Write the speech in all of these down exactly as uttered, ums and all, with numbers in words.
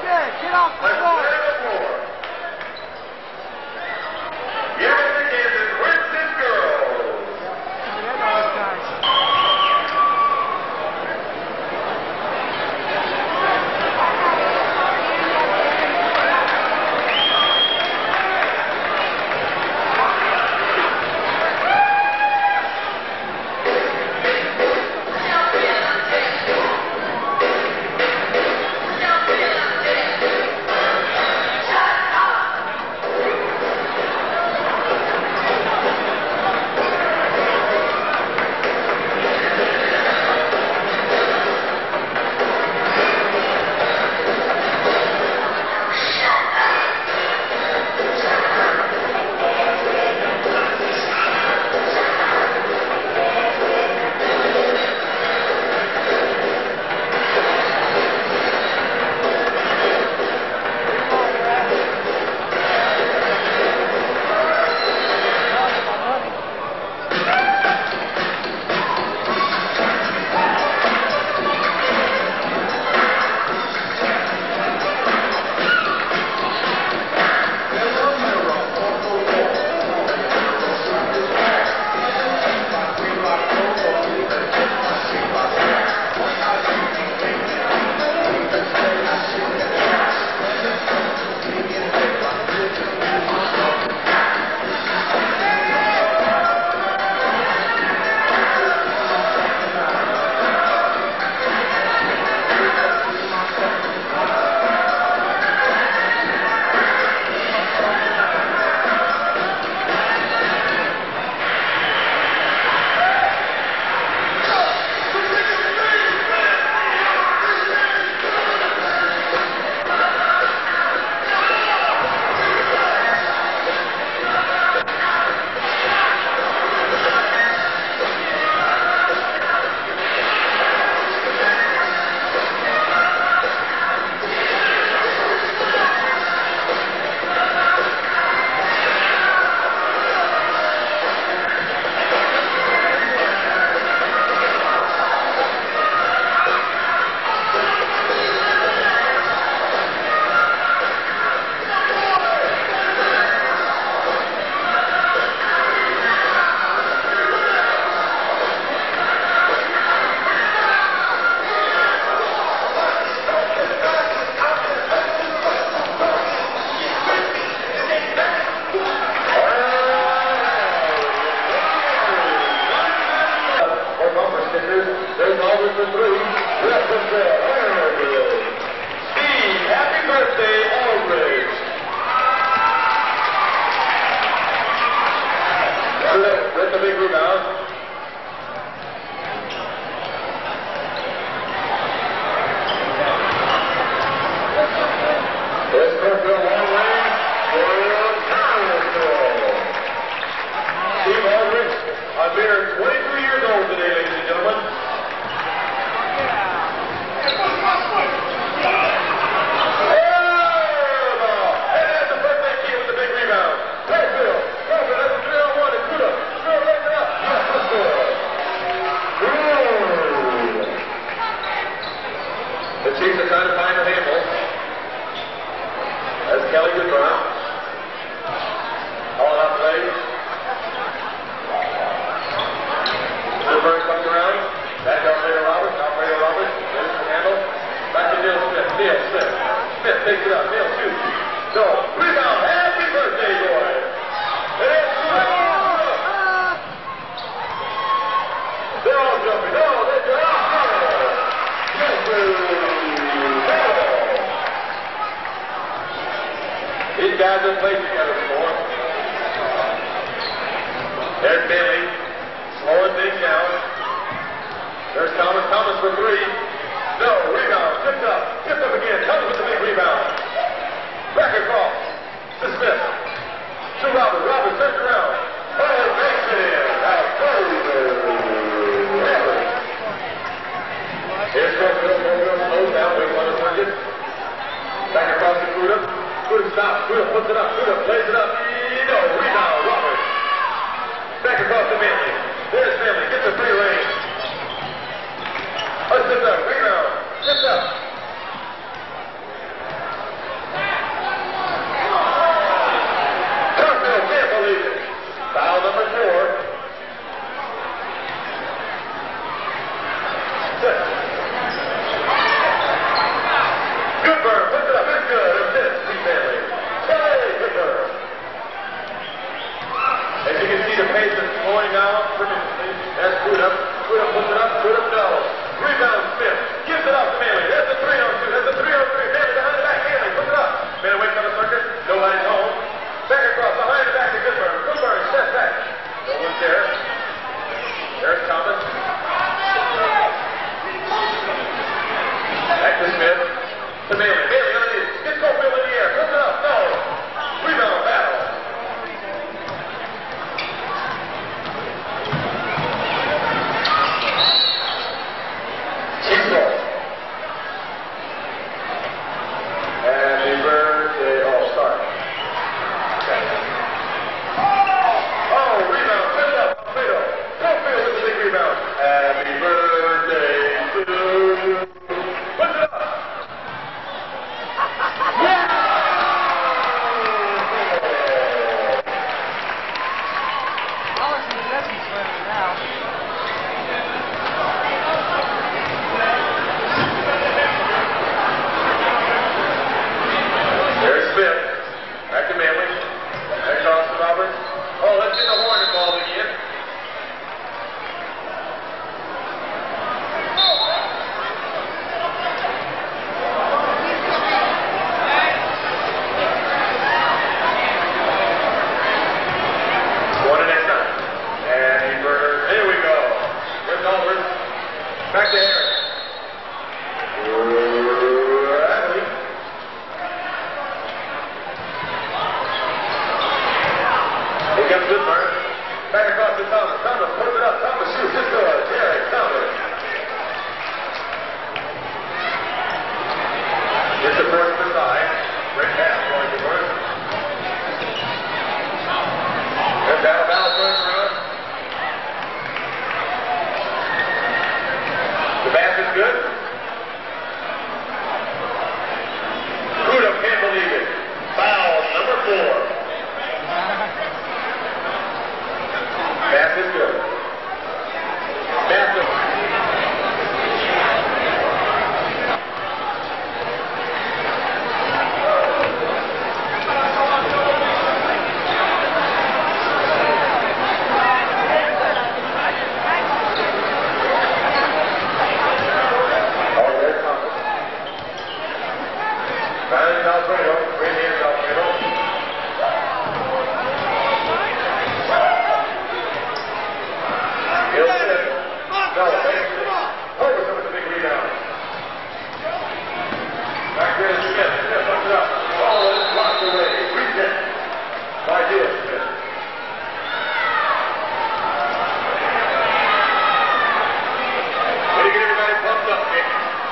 it. Get off the floor. Yes, again, the Crimson Girls. Forget those guys. There's always the three. Represent Aldridge. Steve, happy birthday, Aldridge. With the big rebound. This comes to a long range for a power throw. Steve Aldridge, a mere twenty-two years old today, ladies and gentlemen. The Chiefs are trying to find the handle. That's Kelly Goodbrown. All out play. Goodbrown comes around. Back to Alfredo Roberts. Alfredo Roberts. There's the handle. Back to Neil Smith. Neil Smith. Smith takes it up. Neil shoots. So, rebound. Happy birthday, boy. It is good. They're all jumping. No, they're all jumping. Yes, sir. These guys have played together before. There's Bailey, slowing things down. There's Thomas, Thomas for three. No, rebound, tipped up, tipped up again. Thomas with the big rebound. Back across to Smith. To Robert, Robert turns around. Oh, makes it in. That's Robert. Here's Cofield, Cofield slows down, wait one hundred. Back across to Kuda. Kuda stops, Kuda puts it up, Kuda plays it up. No, rebound, Robert. Back across to Manley. There's Manley, gets the free range. Oh, sits up, rebound, sits up. Goodburn puts it up. It's good. It's his Steve Manley. Kelly Goodburn. As you can see, the pace is slowing down. That's good up. Good up, puts it up. Good up, no. Rebound, Smith. Gives it up to Manley. That's a three on two. That's a three on three. Manley behind the back. Manley puts it up. Manley waits on the circuit. Nobody's home. Back across. Behind the back to Goodburn. Goodburn steps back. No one's there. There's Thomas. Back to Smith. To Manley. Manley underneath. Gets Schofield in the air. Puts it up. No. Rebound battle. Happy birthday. Oh, sorry. Okay. Oh, rebound. Set it up. Alfredo. Schofield with the big rebound. Happy birthday to you. Puts it up. Yeah! Policy doesn't slow it down. There's Smith. Back to Manley. Back across to Roberts. Oh, let's get the horn involved again. One and next time. And Burger. Here we go. Here's Albert. Back to Harris. Bradley. Here comes Goodburn. Back across to Thomas. Thomas puts it up. Thomas shoots. It's good. Jerry Thomas. Gets the first to the side. Great pass going to Burn. There's Alabama going around. The pass is good. Kuda can't believe it. Foul number four. Pass is good. Pass is Alfredo, great hands, Alfredo. He'll sit. No, thanks. Overton with the big rebound. Back there to Smith. Smith puts it up. Ball is blocked away. Reset. By Diaz Smith. Way to get everybody pumped up, Nick.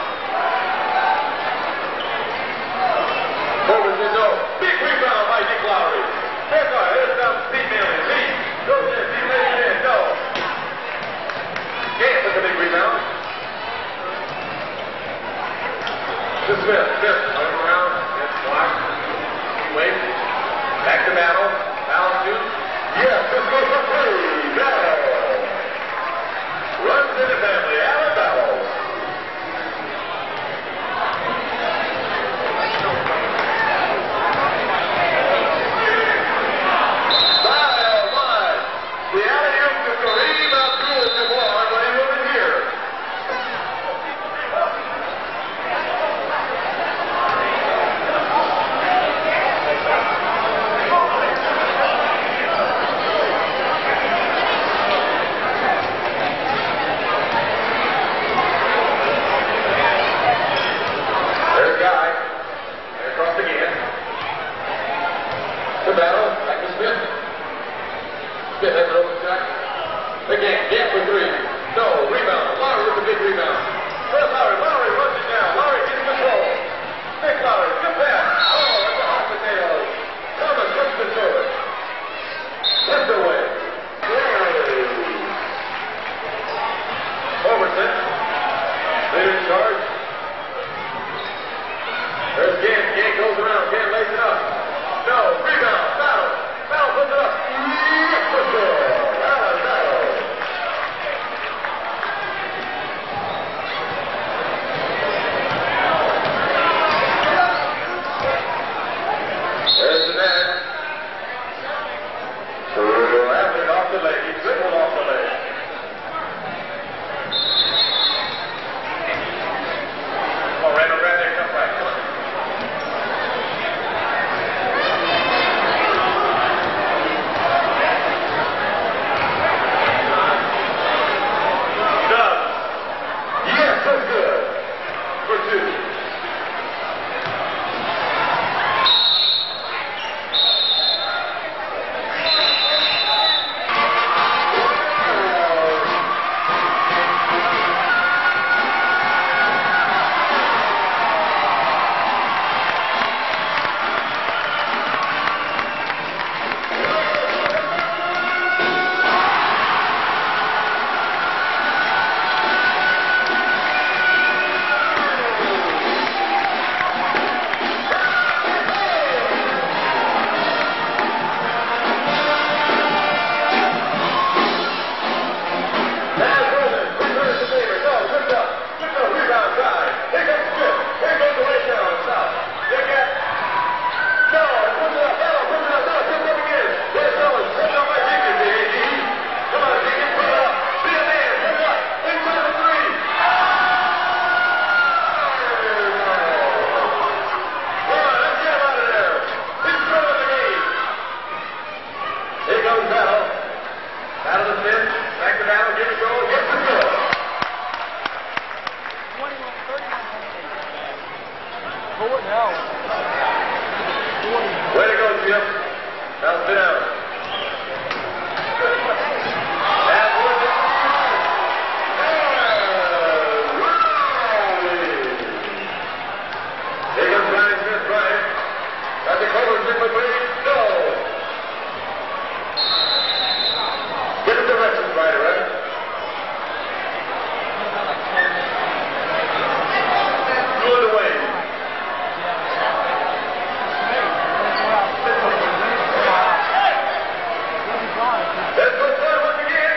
Over to no. Big rebound by Nick Lowry. There's our head down Steve Manley. Lee. Goes in. Steve Manley in. No. Gant with the big rebound. To Smith. Smith. Running around. Gets blocked. He waits. Back to Battle. Battle shoots. Yes. This goes for three. Battle. Runs into Manley. Allen Battle. No. Way to go, Jim. Now sit down. And with it, here comes Brian Smith, Brian. Got the cover, Smith for three. Go. Get the directions right, right? Good away. Let's go forward once again.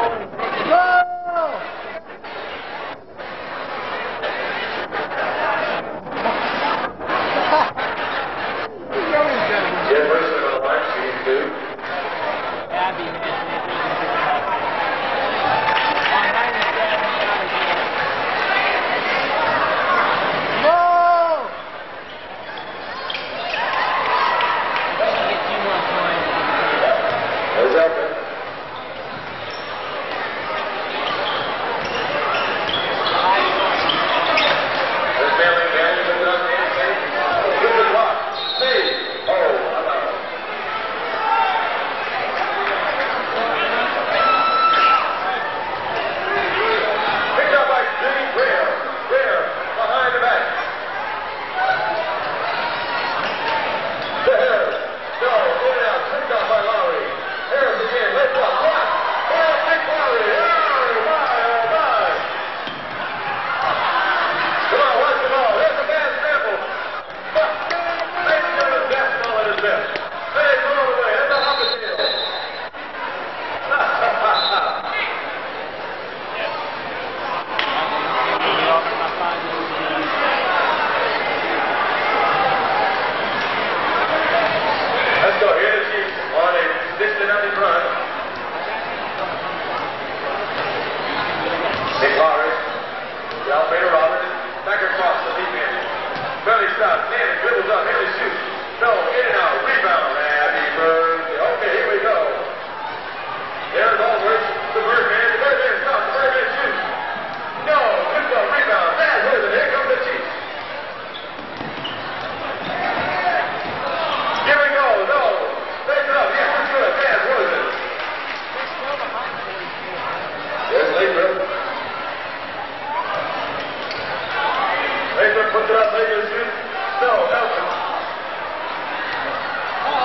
Puts it up, Lakers shoot. No, Nelson.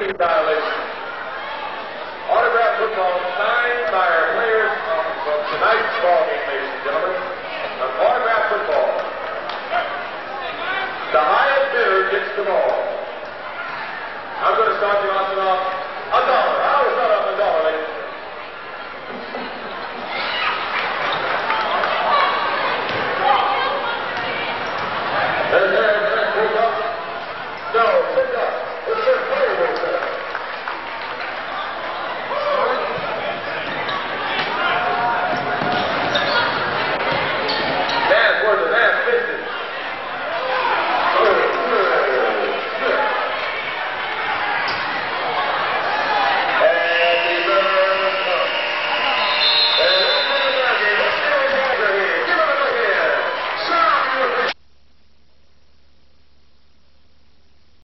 routine violation. Autograph football signed by our players from, from tonight's ball game, ladies and gentlemen. An autograph football. The highest bidder gets the ball.